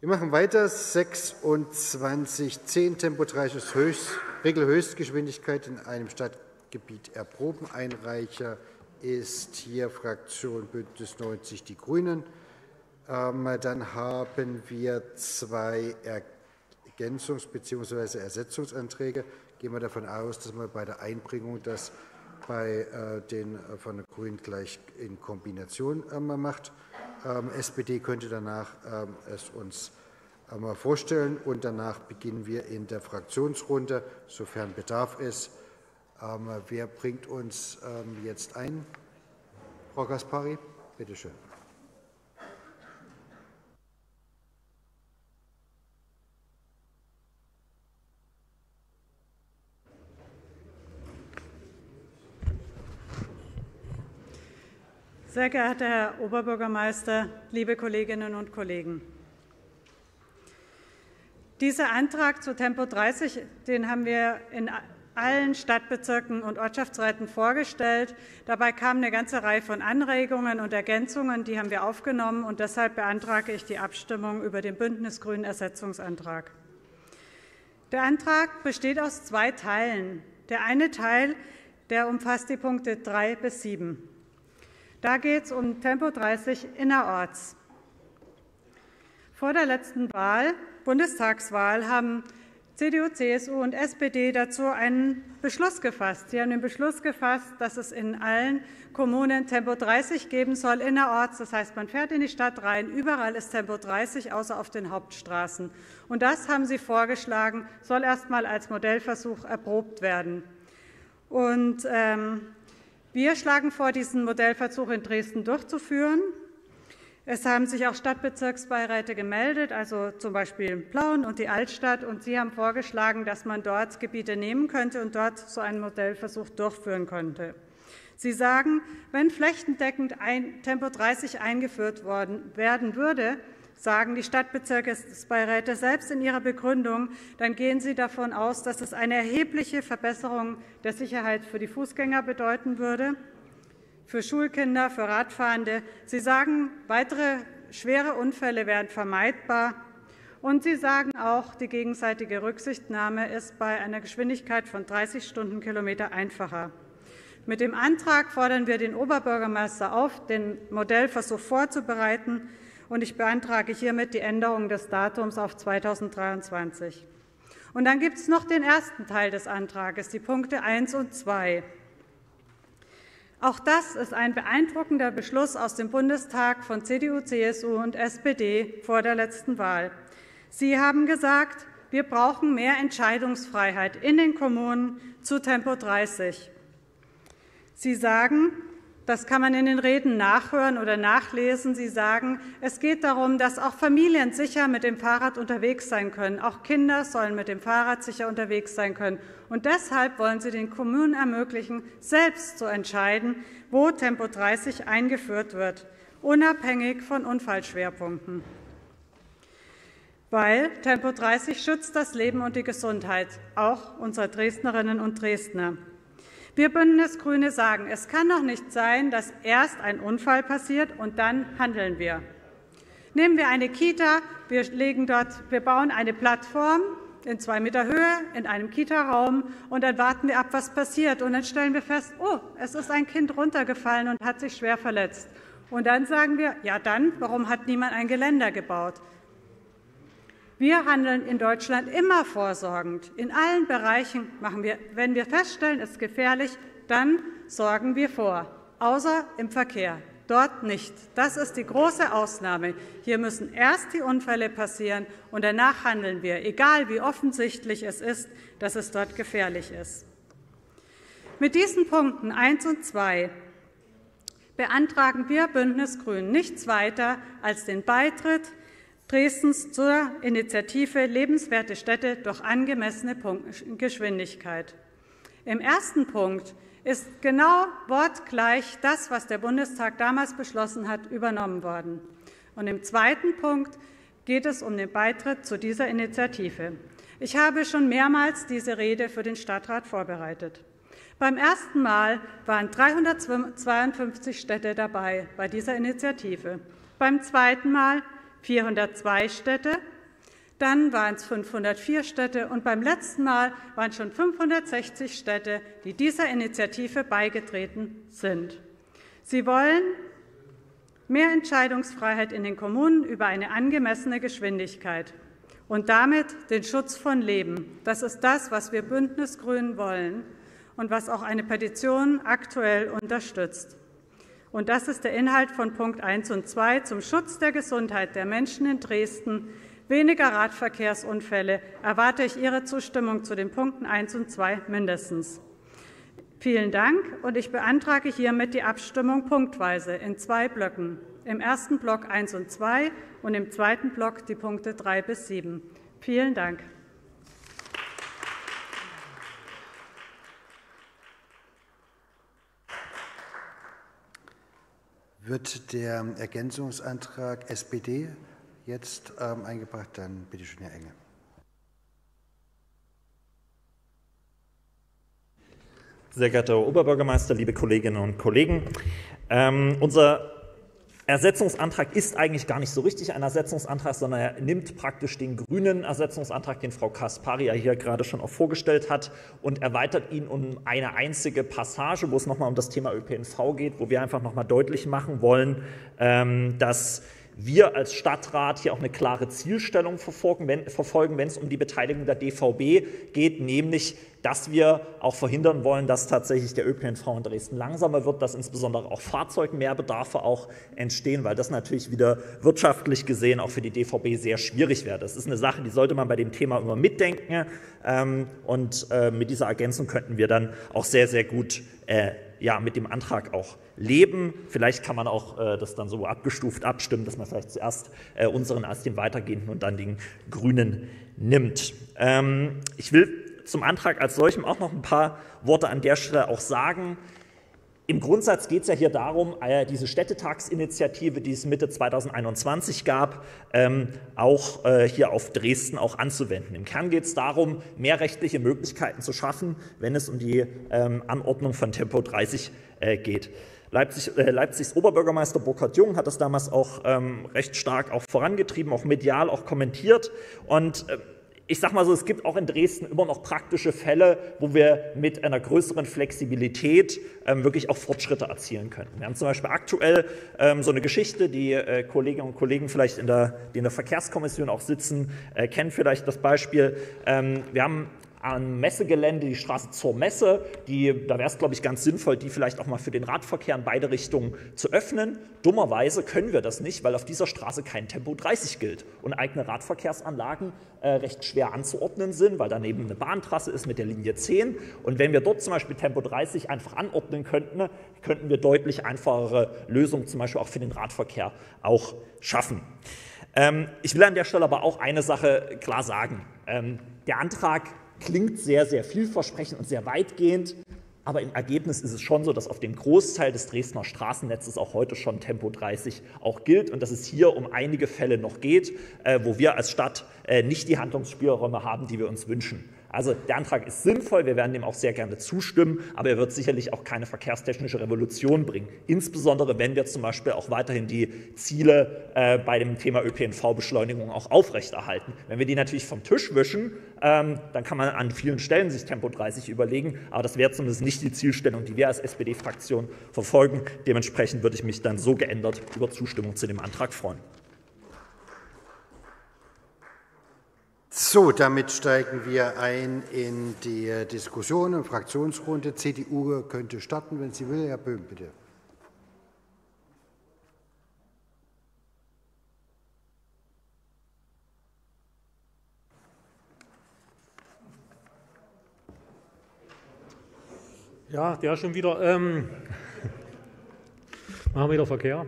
Wir machen weiter. 2610 Tempo 30 Regelhöchstgeschwindigkeit in einem Stadtgebiet erproben. Einreicher ist hier Fraktion BÜNDNIS 90 die GRÜNEN. Dann haben wir zwei Ergänzungs- bzw. Ersetzungsanträge. Gehen wir davon aus, dass man bei der Einbringung das bei den von den GRÜNEN gleich in Kombination macht. SPD könnte danach es uns vorstellen, und danach beginnen wir in der Fraktionsrunde, sofern Bedarf ist. Wer bringt uns jetzt ein? Frau Gaspari, bitte schön. Sehr geehrter Herr Oberbürgermeister, liebe Kolleginnen und Kollegen! Dieser Antrag zu Tempo 30, den haben wir in allen Stadtbezirken und Ortschaftsräten vorgestellt. Dabei kam eine ganze Reihe von Anregungen und Ergänzungen, die haben wir aufgenommen, und deshalb beantrage ich die Abstimmung über den Bündnis-Grünen Ersetzungsantrag. Der Antrag besteht aus zwei Teilen. Der eine Teil, der umfasst die Punkte 3 bis 7. Da geht es um Tempo 30 innerorts. Vor der letzten Bundestagswahl, haben CDU, CSU und SPD dazu einen Beschluss gefasst. Sie haben den Beschluss gefasst, dass es in allen Kommunen Tempo 30 geben soll, innerorts. Das heißt, man fährt in die Stadt rein, überall ist Tempo 30, außer auf den Hauptstraßen. Und das haben Sie vorgeschlagen, soll erst einmal als Modellversuch erprobt werden. Und wir schlagen vor, diesen Modellversuch in Dresden durchzuführen. Es haben sich auch Stadtbezirksbeiräte gemeldet, also zum Beispiel Plauen und die Altstadt, und sie haben vorgeschlagen, dass man dort Gebiete nehmen könnte und dort so einen Modellversuch durchführen könnte. Sie sagen, wenn flächendeckend Tempo 30 eingeführt werden würde, sagen die Stadtbezirksbeiräte selbst in ihrer Begründung, dann gehen sie davon aus, dass es eine erhebliche Verbesserung der Sicherheit für die Fußgänger bedeuten würde, für Schulkinder, für Radfahrende. Sie sagen, weitere schwere Unfälle wären vermeidbar. Und Sie sagen auch, die gegenseitige Rücksichtnahme ist bei einer Geschwindigkeit von 30 Stundenkilometer einfacher. Mit dem Antrag fordern wir den Oberbürgermeister auf, den Modellversuch vorzubereiten. Und ich beantrage hiermit die Änderung des Datums auf 2023. Und dann gibt es noch den ersten Teil des Antrags, die Punkte 1 und 2. Auch das ist ein beeindruckender Beschluss aus dem Bundestag von CDU, CSU und SPD vor der letzten Wahl. Sie haben gesagt, wir brauchen mehr Entscheidungsfreiheit in den Kommunen zu Tempo 30. Sie sagen, das kann man in den Reden nachhören oder nachlesen. Sie sagen, es geht darum, dass auch Familien sicher mit dem Fahrrad unterwegs sein können. Auch Kinder sollen mit dem Fahrrad sicher unterwegs sein können. Und deshalb wollen Sie den Kommunen ermöglichen, selbst zu entscheiden, wo Tempo 30 eingeführt wird, unabhängig von Unfallschwerpunkten. Weil Tempo 30 schützt das Leben und die Gesundheit, auch unserer Dresdnerinnen und Dresdner. Wir Bündnisgrüne sagen, es kann doch nicht sein, dass erst ein Unfall passiert und dann handeln wir. Nehmen wir eine Kita, wir bauen eine Plattform in 2 Meter Höhe in einem Kita-Raum und dann warten wir ab, was passiert. Und dann stellen wir fest, oh, es ist ein Kind runtergefallen und hat sich schwer verletzt. Und dann sagen wir, ja dann, warum hat niemand ein Geländer gebaut? Wir handeln in Deutschland immer vorsorgend. In allen Bereichen machen wir, wenn wir feststellen, es ist gefährlich, dann sorgen wir vor, außer im Verkehr. Dort nicht. Das ist die große Ausnahme. Hier müssen erst die Unfälle passieren und danach handeln wir, egal wie offensichtlich es ist, dass es dort gefährlich ist. Mit diesen Punkten 1 und 2 beantragen wir Bündnisgrünen nichts weiter als den Beitritt Dresdens zur Initiative Lebenswerte Städte durch angemessene Geschwindigkeit. Im ersten Punkt ist genau wortgleich das, was der Bundestag damals beschlossen hat, übernommen worden. Und im zweiten Punkt geht es um den Beitritt zu dieser Initiative. Ich habe schon mehrmals diese Rede für den Stadtrat vorbereitet. Beim ersten Mal waren 352 Städte dabei bei dieser Initiative. Beim zweiten Mal 402 Städte Dann waren es 504 Städte und beim letzten Mal waren es schon 560 Städte, die dieser Initiative beigetreten sind. Sie wollen mehr Entscheidungsfreiheit in den Kommunen über eine angemessene Geschwindigkeit und damit den Schutz von Leben. Das ist das, was wir Bündnis-Grünen wollen und was auch eine Petition aktuell unterstützt. Und das ist der Inhalt von Punkt 1 und 2 zum Schutz der Gesundheit der Menschen in Dresden. Weniger Radverkehrsunfälle, erwarte ich Ihre Zustimmung zu den Punkten 1 und 2 mindestens. Vielen Dank, und ich beantrage hiermit die Abstimmung punktweise in 2 Blöcken. Im ersten Block 1 und 2 und im zweiten Block die Punkte 3 bis 7. Vielen Dank. Wird der Ergänzungsantrag SPD jetzt eingebracht? Dann bitte schön, Herr Engel. Sehr geehrter Herr Oberbürgermeister, liebe Kolleginnen und Kollegen, unser Ersetzungsantrag ist eigentlich gar nicht so richtig ein Ersetzungsantrag, sondern er nimmt praktisch den grünen Ersetzungsantrag, den Frau Kasparia hier gerade schon auch vorgestellt hat, und erweitert ihn um eine einzige Passage, wo es nochmal um das Thema ÖPNV geht, wo wir einfach nochmal deutlich machen wollen, dass wir als Stadtrat hier auch eine klare Zielstellung verfolgen, wenn es um die Beteiligung der DVB geht, nämlich, dass wir auch verhindern wollen, dass tatsächlich der ÖPNV in Dresden langsamer wird, dass insbesondere auch Fahrzeugmehrbedarfe auch entstehen, weil das natürlich wieder wirtschaftlich gesehen auch für die DVB sehr schwierig wäre. Das ist eine Sache, die sollte man bei dem Thema immer mitdenken, und mit dieser Ergänzung könnten wir dann auch sehr, sehr gut mit dem Antrag auch leben. Vielleicht kann man auch das dann so abgestuft abstimmen, dass man vielleicht zuerst unseren als den weitergehenden und dann den grünen nimmt. Ich will zum Antrag als solchem auch noch ein paar Worte an der Stelle auch sagen. Im Grundsatz geht es ja hier darum, diese Städtetagsinitiative, die es Mitte 2021 gab, auch hier auf Dresden auch anzuwenden. Im Kern geht es darum, mehr rechtliche Möglichkeiten zu schaffen, wenn es um die Anordnung von Tempo 30 geht. Leipzigs Oberbürgermeister Burkhard Jung hat das damals auch recht stark auch vorangetrieben, auch medial auch kommentiert, und ich sage mal so, es gibt auch in Dresden immer noch praktische Fälle, wo wir mit einer größeren Flexibilität wirklich auch Fortschritte erzielen könnten. Wir haben zum Beispiel aktuell so eine Geschichte, die Kolleginnen und Kollegen vielleicht, die in der Verkehrskommission auch sitzen, kennen vielleicht das Beispiel. Wir haben am Messegelände die Straße zur Messe, da wäre es, glaube ich, ganz sinnvoll, die vielleicht auch mal für den Radverkehr in beide Richtungen zu öffnen. Dummerweise können wir das nicht, weil auf dieser Straße kein Tempo 30 gilt und eigene Radverkehrsanlagen recht schwer anzuordnen sind, weil daneben eine Bahntrasse ist mit der Linie 10. Und wenn wir dort zum Beispiel Tempo 30 einfach anordnen könnten, könnten wir deutlich einfachere Lösungen zum Beispiel auch für den Radverkehr auch schaffen. Ich will an der Stelle aber auch eine Sache klar sagen. Der Antrag klingt sehr, sehr vielversprechend und sehr weitgehend, aber im Ergebnis ist es schon so, dass auf dem Großteil des Dresdner Straßennetzes auch heute schon Tempo 30 auch gilt und dass es hier um einige Fälle noch geht, wo wir als Stadt nicht die Handlungsspielräume haben, die wir uns wünschen. Also der Antrag ist sinnvoll, wir werden dem auch sehr gerne zustimmen, aber er wird sicherlich auch keine verkehrstechnische Revolution bringen. Insbesondere, wenn wir zum Beispiel auch weiterhin die Ziele bei dem Thema ÖPNV-Beschleunigung auch aufrechterhalten. Wenn wir die natürlich vom Tisch wischen, dann kann man an vielen Stellen sich Tempo 30 überlegen, aber das wäre zumindest nicht die Zielstellung, die wir als SPD-Fraktion verfolgen. Dementsprechend würde ich mich dann so geändert über Zustimmung zu dem Antrag freuen. So, damit steigen wir ein in die Diskussion und Fraktionsrunde. CDU könnte starten, wenn sie will. Herr Böhm, bitte. Ja, der schon wieder. Machen wir wieder Verkehr.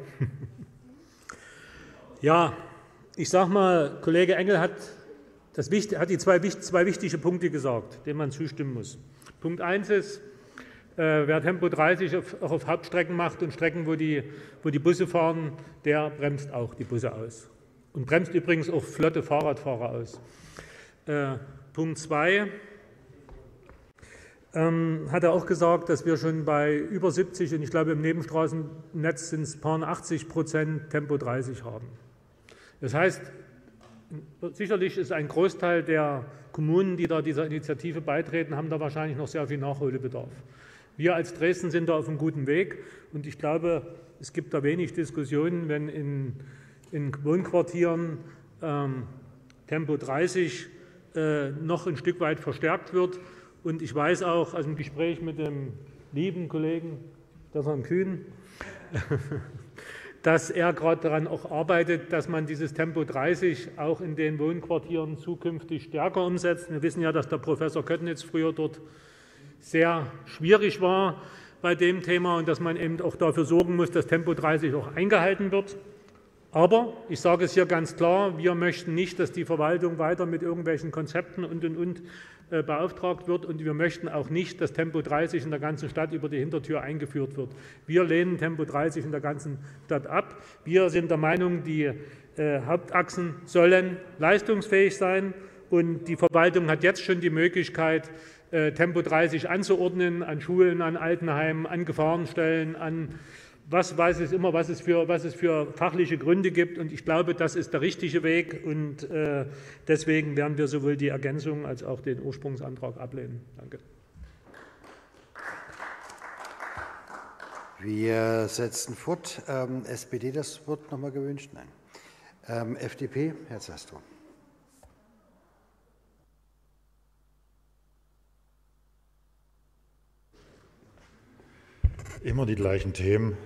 Ja, ich sag mal, Kollege Engel hat die zwei wichtige Punkte gesagt, denen man zustimmen muss. Punkt 1 ist, wer Tempo 30 auch auf Hauptstrecken macht und Strecken, wo die Busse fahren, der bremst auch die Busse aus. Und bremst übrigens auch flotte Fahrradfahrer aus. Punkt 2 hat er auch gesagt, dass wir schon bei über 70 und ich glaube im Nebenstraßennetz sind es paar 80% Tempo 30 haben. Das heißt, sicherlich ist ein Großteil der Kommunen, die da dieser Initiative beitreten, haben da wahrscheinlich noch sehr viel Nachholbedarf. Wir als Dresden sind da auf einem guten Weg und ich glaube, es gibt da wenig Diskussionen, wenn in Wohnquartieren Tempo 30 noch ein Stück weit verstärkt wird. Und ich weiß auch aus dem Gespräch mit dem lieben Kollegen Stefan Kühn, dass er gerade daran auch arbeitet, dass man dieses Tempo 30 auch in den Wohnquartieren zukünftig stärker umsetzt. Wir wissen ja, dass der Professor Köttnitz früher dort sehr schwierig war bei dem Thema und dass man eben auch dafür sorgen muss, dass Tempo 30 auch eingehalten wird. Aber ich sage es hier ganz klar, wir möchten nicht, dass die Verwaltung weiter mit irgendwelchen Konzepten und beauftragt wird und wir möchten auch nicht, dass Tempo 30 in der ganzen Stadt über die Hintertür eingeführt wird. Wir lehnen Tempo 30 in der ganzen Stadt ab. Wir sind der Meinung, die Hauptachsen sollen leistungsfähig sein und die Verwaltung hat jetzt schon die Möglichkeit, Tempo 30 anzuordnen an Schulen, an Altenheimen, an Gefahrenstellen, an was weiß es immer, was es für fachliche Gründe gibt. Und ich glaube, das ist der richtige Weg. Und deswegen werden wir sowohl die Ergänzung als auch den Ursprungsantrag ablehnen. Danke. Wir setzen fort. SPD das Wort noch mal gewünscht? Nein. FDP, Herr Zastrow. Immer die gleichen Themen,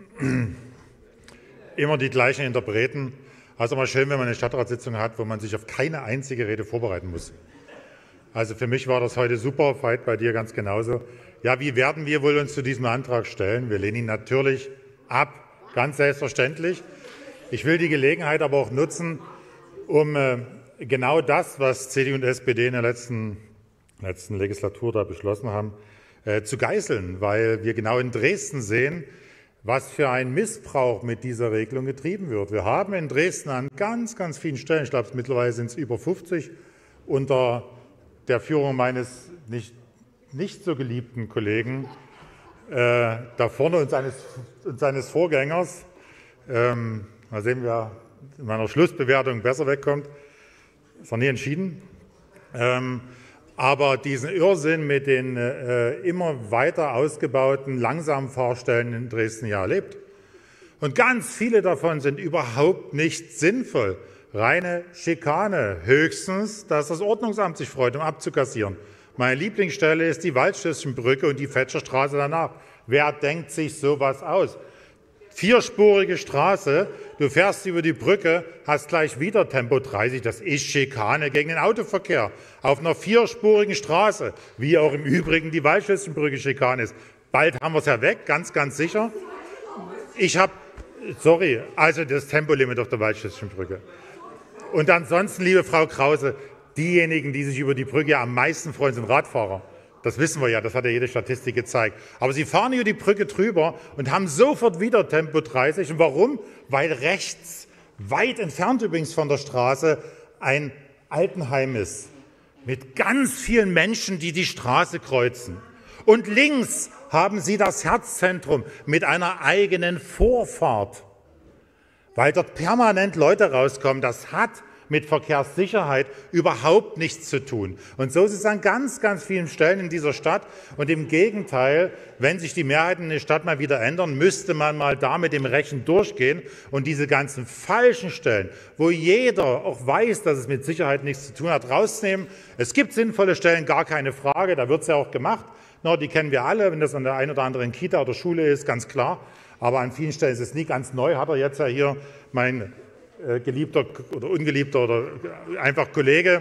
immer die gleichen Interpreten. Also mal schön, wenn man eine Stadtratssitzung hat, wo man sich auf keine einzige Rede vorbereiten muss. Also für mich war das heute super, Veit, bei dir ganz genauso. Ja, wie werden wir wohl uns zu diesem Antrag stellen? Wir lehnen ihn natürlich ab, ganz selbstverständlich. Ich will die Gelegenheit aber auch nutzen, um genau das, was CDU und SPD in der letzten Legislatur da beschlossen haben, zu geißeln, weil wir genau in Dresden sehen, was für ein Missbrauch mit dieser Regelung getrieben wird. Wir haben in Dresden an ganz, ganz vielen Stellen, ich glaube, mittlerweile sind es über 50, unter der Führung meines nicht so geliebten Kollegen da vorne und seines Vorgängers, mal sehen, wer in meiner Schlussbewertung besser wegkommt, ist noch nie entschieden, aber diesen Irrsinn mit den immer weiter ausgebauten Langsamfahrstellen in Dresden ja erlebt. Und ganz viele davon sind überhaupt nicht sinnvoll. Reine Schikane, höchstens, dass das Ordnungsamt sich freut, um abzukassieren. Meine Lieblingsstelle ist die Waldschlösschenbrücke und die Fetscherstraße danach. Wer denkt sich sowas aus? Vierspurige Straße, du fährst über die Brücke, hast gleich wieder Tempo 30. Das ist Schikane gegen den Autoverkehr. Auf einer vierspurigen Straße, wie auch im Übrigen die Waldschlösschenbrücke Schikane ist. Bald haben wir es ja weg, ganz, ganz sicher. Also das Tempolimit auf der Waldschlösschenbrücke. Und ansonsten, liebe Frau Krause, diejenigen, die sich über die Brücke am meisten freuen, sind Radfahrer. Das wissen wir ja, das hat ja jede Statistik gezeigt. Aber sie fahren über die Brücke drüber und haben sofort wieder Tempo 30. Und warum? Weil rechts, weit entfernt übrigens von der Straße, ein Altenheim ist. Mit ganz vielen Menschen, die die Straße kreuzen. Und links haben sie das Herzzentrum mit einer eigenen Vorfahrt. Weil dort permanent Leute rauskommen, das hat mit Verkehrssicherheit überhaupt nichts zu tun. Und so ist es an ganz, ganz vielen Stellen in dieser Stadt. Und im Gegenteil, wenn sich die Mehrheiten in der Stadt mal wieder ändern, müsste man mal da mit dem Rechen durchgehen und diese ganzen falschen Stellen, wo jeder auch weiß, dass es mit Sicherheit nichts zu tun hat, rausnehmen. Es gibt sinnvolle Stellen, gar keine Frage, da wird es ja auch gemacht. No, die kennen wir alle, wenn das an der einen oder anderen Kita oder Schule ist, ganz klar. Aber an vielen Stellen ist es nie ganz neu, hat er jetzt ja hier mein geliebter oder ungeliebter oder einfach Kollege,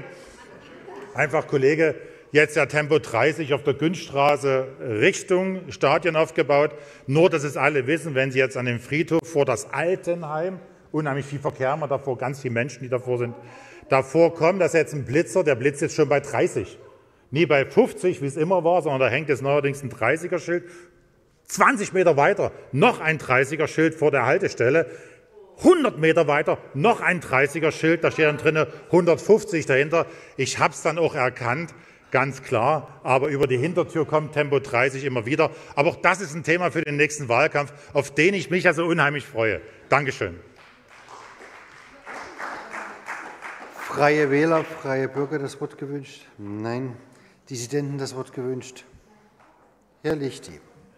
jetzt ja Tempo 30 auf der Günststraße Richtung Stadion aufgebaut. Nur, dass es alle wissen, wenn Sie jetzt an dem Friedhof vor das Altenheim, unheimlich viel Verkehr haben wir davor, ganz viele Menschen, die davor sind, davor kommen, dass jetzt ein Blitzer, der blitzt jetzt schon bei 30. Nie bei 50, wie es immer war, sondern da hängt jetzt neuerdings ein 30er-Schild. 20 Meter weiter noch ein 30er-Schild vor der Haltestelle. 100 Meter weiter noch ein 30er-Schild, da steht dann drin 150 dahinter. Ich habe es dann auch erkannt, ganz klar, aber über die Hintertür kommt Tempo 30 immer wieder. Aber auch das ist ein Thema für den nächsten Wahlkampf, auf den ich mich also unheimlich freue. Dankeschön. Freie Wähler, Freie Bürger das Wort gewünscht? Nein. Dissidenten das Wort gewünscht? Herr Lichty.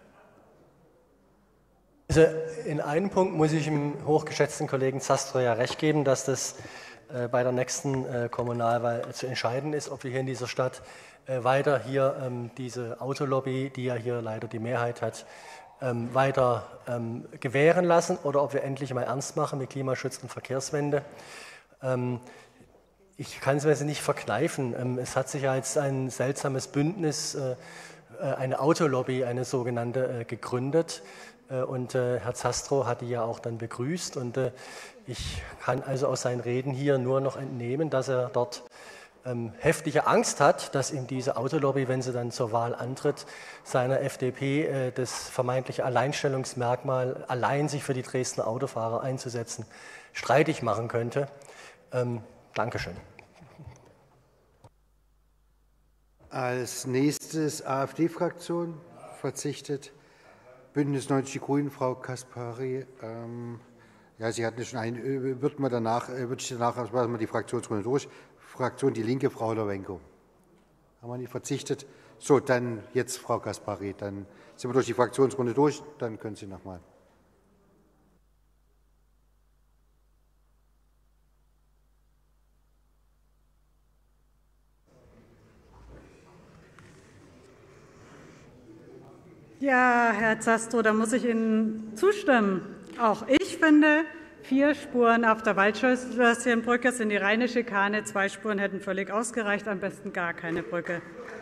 Also in einem Punkt muss ich dem hochgeschätzten Kollegen Zastrow ja recht geben, dass das bei der nächsten Kommunalwahl zu entscheiden ist, ob wir hier in dieser Stadt weiter hier diese Autolobby, die ja hier leider die Mehrheit hat, weiter gewähren lassen oder ob wir endlich mal ernst machen mit Klimaschutz und Verkehrswende. Ich kann es mir nicht verkneifen. Es hat sich als ein seltsames Bündnis eine Autolobby, eine sogenannte, gegründet. Und Herr Zastrow hat die ja auch dann begrüßt. Und ich kann also aus seinen Reden hier nur noch entnehmen, dass er dort heftige Angst hat, dass ihm diese Autolobby, wenn sie dann zur Wahl antritt, seiner FDP das vermeintliche Alleinstellungsmerkmal, allein sich für die Dresdner Autofahrer einzusetzen, streitig machen könnte. Dankeschön. Als nächstes AfD-Fraktion verzichtet. Bündnis 90 Die Grünen, Frau Kaspari. Ja, Sie hatten schon einen. Würde ich danach machen wir die Fraktionsrunde durch. Fraktion Die Linke, Frau Lowenko. Haben wir nicht verzichtet? So, dann jetzt Frau Kaspari. Dann sind wir durch die Fraktionsrunde durch. Dann können Sie noch mal. Ja, Herr Zastrow, da muss ich Ihnen zustimmen. Auch ich finde, 4 Spuren auf der Waldschlösschenbrücke sind die reine Schikane. 2 Spuren hätten völlig ausgereicht, am besten gar keine Brücke.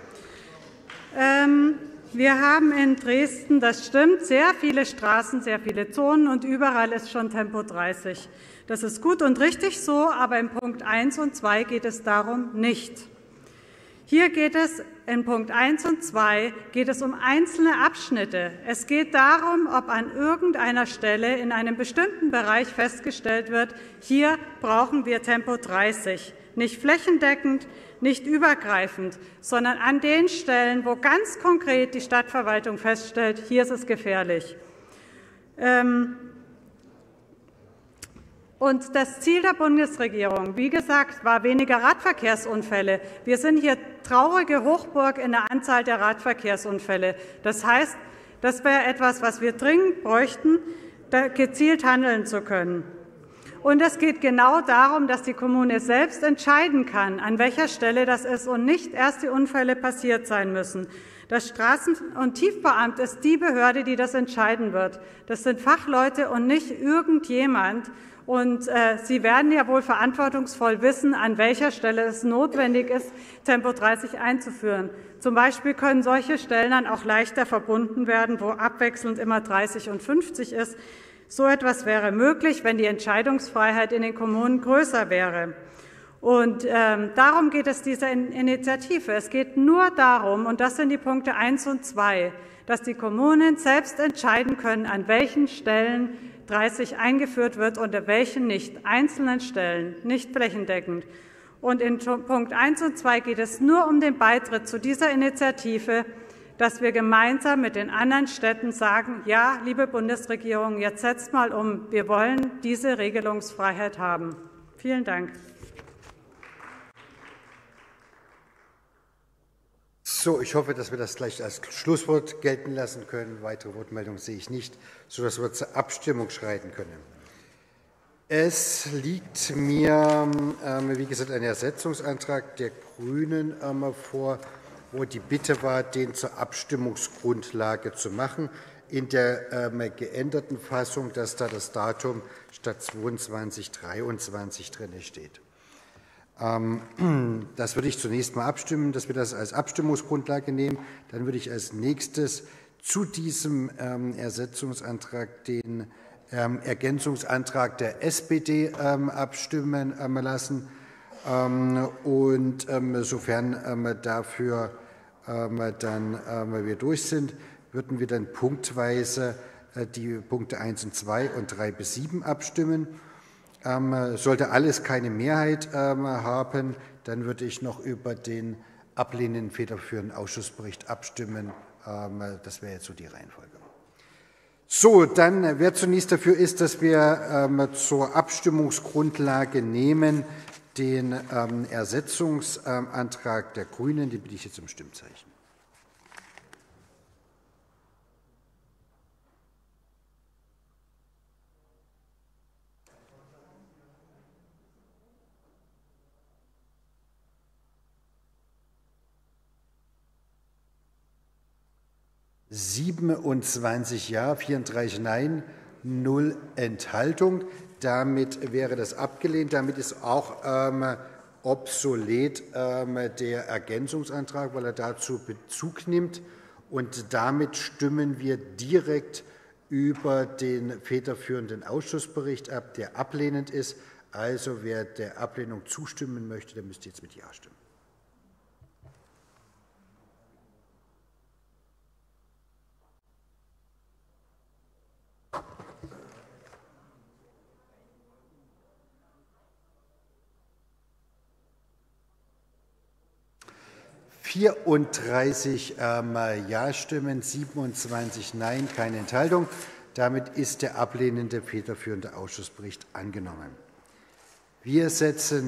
Wir haben in Dresden, das stimmt, sehr viele Straßen, sehr viele Zonen und überall ist schon Tempo 30. Das ist gut und richtig so, aber in Punkt 1 und 2 geht es darum nicht. Hier geht es in Punkt 1 und 2 geht es um einzelne Abschnitte. Es geht darum, ob an irgendeiner Stelle in einem bestimmten Bereich festgestellt wird, hier brauchen wir Tempo 30. Nicht flächendeckend, nicht übergreifend, sondern an den Stellen, wo ganz konkret die Stadtverwaltung feststellt, hier ist es gefährlich. Und das Ziel der Bundesregierung, wie gesagt, war weniger Radverkehrsunfälle. Wir sind hier traurige Hochburg in der Anzahl der Radverkehrsunfälle. Das heißt, das wäre etwas, was wir dringend bräuchten, da gezielt handeln zu können. Und es geht genau darum, dass die Kommune selbst entscheiden kann, an welcher Stelle das ist und nicht erst die Unfälle passiert sein müssen. Das Straßen- und Tiefbauamt ist die Behörde, die das entscheiden wird. Das sind Fachleute und nicht irgendjemand. Und Sie werden ja wohl verantwortungsvoll wissen, an welcher Stelle es notwendig ist, Tempo 30 einzuführen. Zum Beispiel können solche Stellen dann auch leichter verbunden werden, wo abwechselnd immer 30 und 50 ist. So etwas wäre möglich, wenn die Entscheidungsfreiheit in den Kommunen größer wäre. Und darum geht es dieser Initiative. Es geht nur darum, und das sind die Punkte 1 und 2, dass die Kommunen selbst entscheiden können, an welchen Stellen 30 eingeführt wird und an welchen nicht. Einzelnen Stellen, nicht flächendeckend. Und in Punkt 1 und 2 geht es nur um den Beitritt zu dieser Initiative, dass wir gemeinsam mit den anderen Städten sagen, ja, liebe Bundesregierung, jetzt setzt mal um, wir wollen diese Regelungsfreiheit haben. Vielen Dank. So, ich hoffe, dass wir das gleich als Schlusswort gelten lassen können. Weitere Wortmeldungen sehe ich nicht, sodass wir zur Abstimmung schreiten können. Es liegt mir, wie gesagt, ein Ersetzungsantrag der Grünen vor, wo die Bitte war, den zur Abstimmungsgrundlage zu machen, in der geänderten Fassung, dass da das Datum statt 22 23 drin steht. Das würde ich zunächst mal abstimmen, dass wir das als Abstimmungsgrundlage nehmen. Dann würde ich als nächstes zu diesem Ersetzungsantrag den Ergänzungsantrag der SPD abstimmen lassen. Und sofern dafür dann wir durch sind, würden wir dann punktweise die Punkte 1 und 2 und 3 bis 7 abstimmen. Sollte alles keine Mehrheit haben, dann würde ich noch über den ablehnenden federführenden Ausschussbericht abstimmen. Das wäre jetzt so die Reihenfolge. So, dann, wer zunächst dafür ist, dass wir zur Abstimmungsgrundlage nehmen den Ersetzungsantrag der GRÜNEN, den bitte ich jetzt um Stimmzeichen. »27 Ja, 34 Nein, 0 Enthaltung«. Damit wäre das abgelehnt. Damit ist auch obsolet der Ergänzungsantrag, weil er dazu Bezug nimmt. Und damit stimmen wir direkt über den federführenden Ausschussbericht ab, der ablehnend ist. Also wer der Ablehnung zustimmen möchte, der müsste jetzt mit Ja stimmen. »34 Ja-Stimmen, 27 Nein, keine Enthaltung. Damit ist der ablehnende federführende Ausschussbericht angenommen. Wir setzen